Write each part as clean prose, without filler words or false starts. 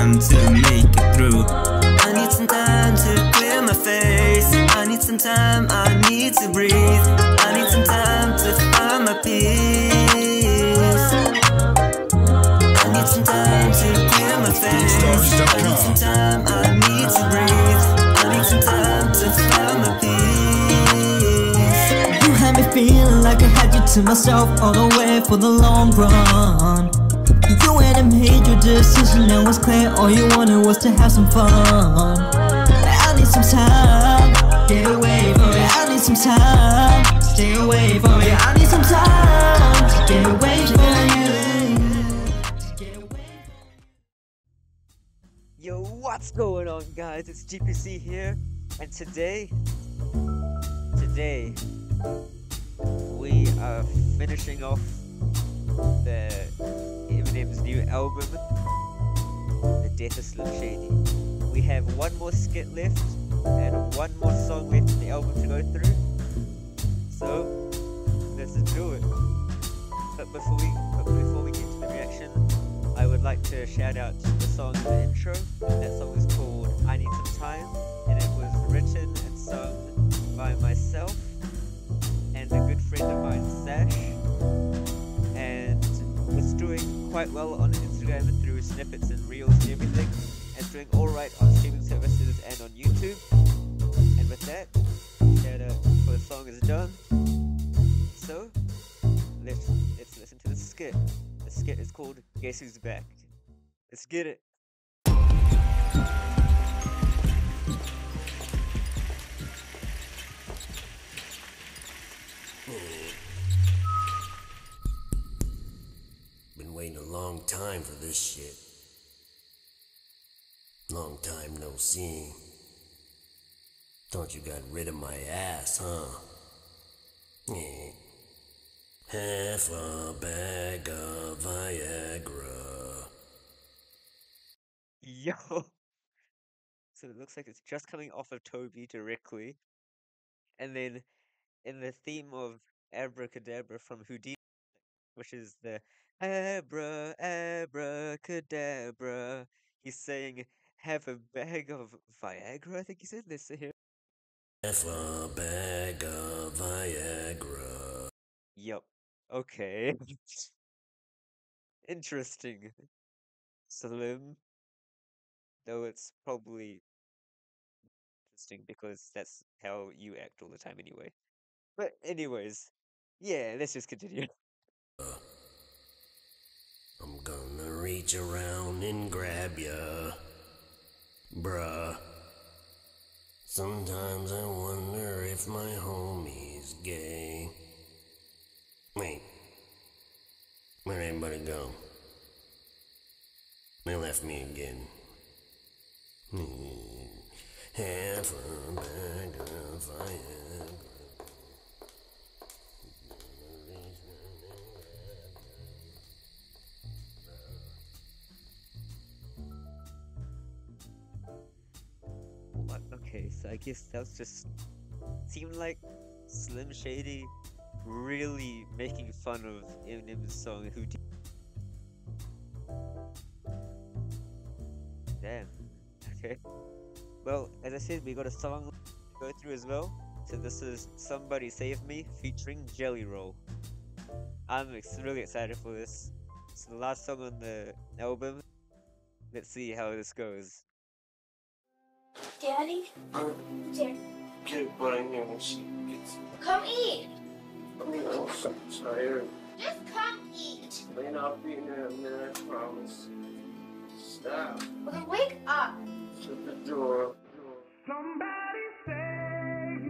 time to make it through. I need some time to clear my face. I need some time, I need to breathe. I need some time to find my peace. I need some time to clear my face. I need some time, I need to breathe. I need some time to find my peace. You had me feeling like I had you to myself all the way for the long run. You hadn't made your decision and was clear. All you wanted was to have some fun. I need some time, get away from it. I need some time, stay away from it. I need some time to get away from you. Yo, what's going on, guys? It's GPC here, and today we are finishing off the Eminem's new album, The Death of Slim Shady. We have one more skit left and one more song left in the album to go through, so let's do it. But before we get to the reaction, I would like to shout out the song in the intro. That song is called I Need Some Time, and it was written and sung by myself and a good friend of mine, Sash, and it's doing quite well on Instagram and through snippets and reels and everything, and it's doing alright on streaming services and on YouTube. And with that, shout out for the song is done. So let's listen to the skit. The skit is called Guess Who's Back. Let's get it. Been waiting a long time for this shit. Long time no see. Thought you got rid of my ass, huh? Yeah. Half a bag of Viagra. Yo! So it looks like it's just coming off of Toby directly. And then in the theme of Abracadabra from Houdini, which is the Abracadabra, he's saying, have a bag of Viagra, I think he said. Let's see here. Half a bag of Viagra. Yup. Okay. Interesting. Slim. Though it's probably interesting because that's how you act all the time anyway. But anyways, yeah, let's just continue. I'm gonna reach around and grab ya, bruh. Sometimes I wonder if my homie's gay. Wait, where'd everybody go? They left me again. Half a bag of Viagra. What? Okay, so I guess that was just seemed like Slim Shady really making fun of Eminem's song Houdini. Damn. Okay. Well, as I said, we got a song to go through as well. So this is Somebody Save Me featuring Jelly Roll. I'm really excited for this. It's the last song on the album. Let's see how this goes. Daddy? Here. Get right here when she gets. Come eat. I'm tired. Just come eat. May not be here in a minute, I promise. Stop. Well, then wake up. Shut the door. Somebody save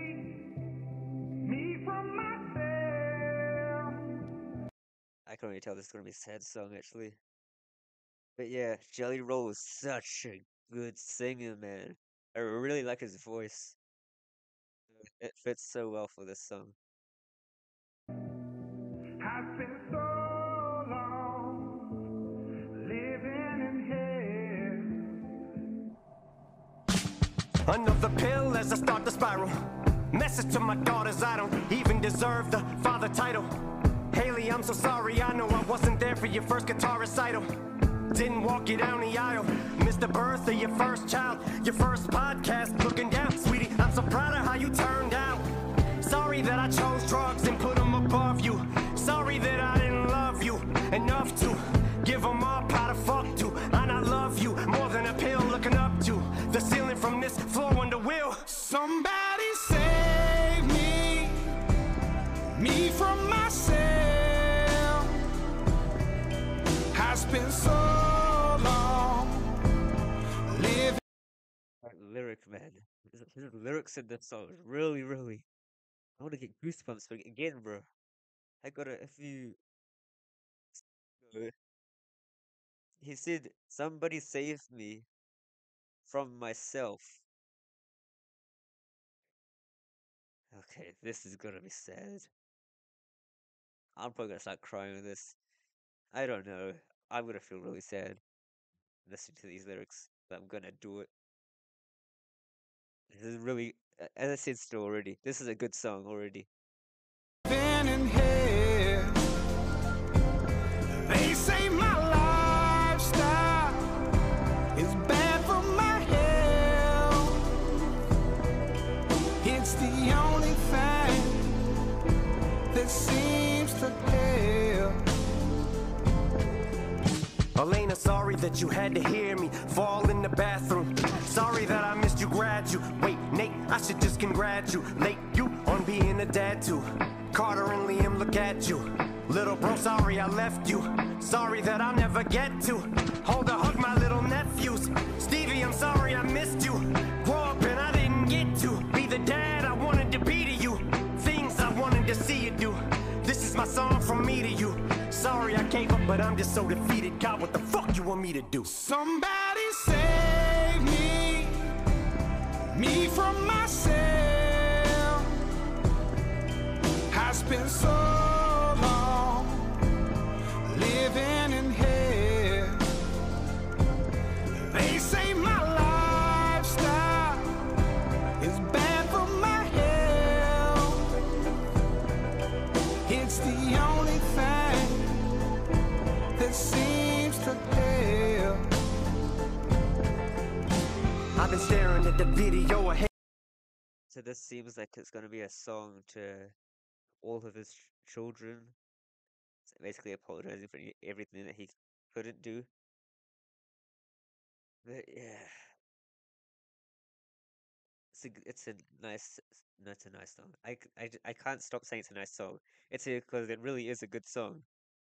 me from myself. I can already tell this is gonna be a sad song actually. But yeah, Jelly Roll is such a good singer, man. I really like his voice. It fits so well for this song. Has been so long living in hell. Another pill as I start the spiral. Message to my daughters, I don't even deserve the father title. Haley, I'm so sorry, I know I wasn't there for your first guitar recital. Didn't walk you down the aisle, the birth of your first child, your first podcast, looking down. Sweetie, I'm so proud of how you turned out. Sorry that I chose drugs and put them above you. Sorry that I didn't love you enough to give them up how to fuck to. And I love you more than a pill looking up to the ceiling from this floor on the wheel. Somebody save me from myself. I spent so long living. That lyric, man. His lyrics in this song is really. I want to get goosebumps again, bro. I got a few. He said, "Somebody save me from myself." Okay, this is gonna be sad. I'm probably gonna start crying with this. I don't know. I'm gonna feel really sad listening to these lyrics, but I'm gonna do it. This is really, as I said still already, this is a good song already. In here. They say my lifestyle is bad for my health. It's the only thing that seems to help. Elena, sorry that you had to hear me fall in the bathroom. Sorry that I missed you graduate. Nate, I should just congratulate you on being a dad too. Carter and Liam, look at you. Little bro, sorry I left you. Sorry that I'll never get to hold or hug my little nephews. Stevie, I'm sorry I missed you. Grow up and I didn't get to be the dad I wanted to be to you. Things I wanted to see you do. This is my song from me to you. Sorry I gave up, but I'm just so defeated. God, what the fuck you want me to do? Somebody save me from myself. I spent so long living in hell. They say my lifestyle is bad for my health. It's the only thing that seems to help. I've been staring at the video ahead. So this seems like it's gonna be a song to all of his children. So basically apologizing for everything that he couldn't do. But yeah, it's a nice song. I can't stop saying it's a nice song. It's because it really is a good song.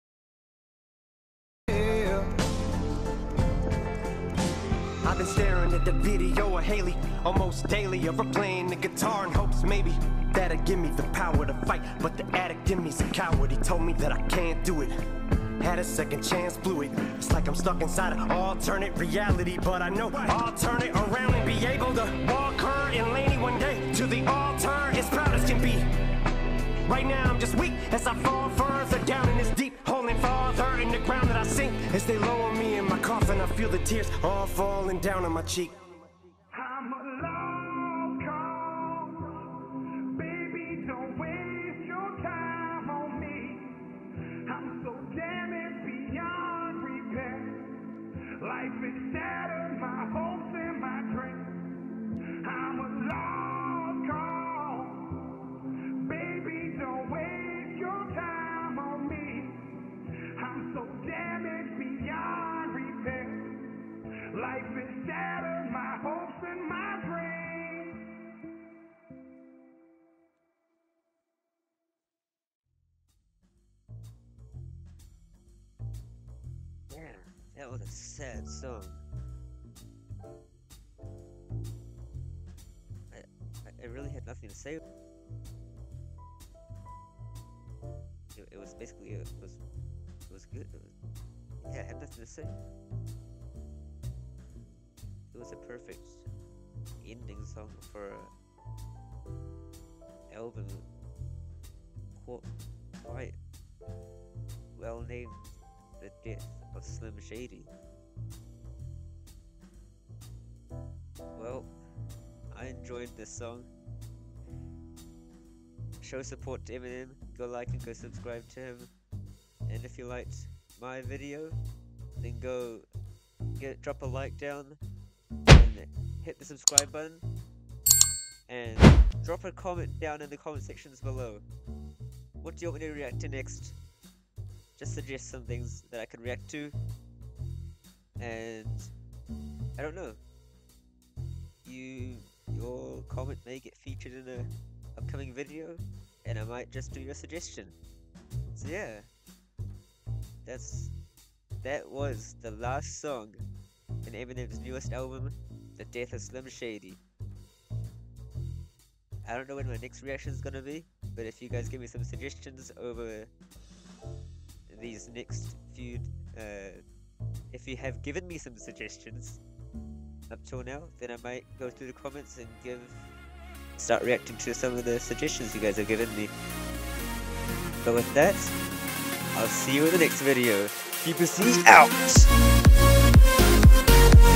I've been staring at the video of Haley almost daily, of her playing the guitar in hopes maybe that'll give me the power to fight. But the addict in me's a coward. He told me that I can't do it. Had a second chance, blew it. It's like I'm stuck inside an alternate reality, but I know I'll turn it around and be able to walk her and Laney one day to the altar as proud as can be. Right now I'm just weak as I fall further down in this deep hole and farther in the ground that I sink. As they lower me in my coffin, I feel the tears all falling down on my cheek. I'm a lost cause. Baby, don't waste your time on me. I'm so damaged beyond repair. Life is shattered, my hopes and my dreams. I'm a lost cause. Baby, don't waste your time on me. I'm so damaged beyond repair. Life is shattered, my hopes and my dreams. Yeah, that was a sad song. I really had nothing to say. It was basically it was good. Yeah, I had nothing to say. It was a perfect ending song for an album quite well named The Death of Slim Shady. Well, I enjoyed this song. Show support to Eminem, go like and go subscribe to him. And if you liked my video, then go drop a like down, and hit the subscribe button, and drop a comment down in the comment sections below. What do you want me to react to next? Just suggest some things that I can react to, and I don't know. Your comment may get featured in an upcoming video, and I might just do your suggestion. So yeah, that was the last song in Eminem's newest album, The Death of Slim Shady. I don't know when my next reaction is gonna be, but if you guys give me some suggestions over these next few, if you have given me some suggestions up till now, then I might go through the comments and start reacting to some of the suggestions you guys have given me. But with that, I'll see you in the next video. Keep a seat out!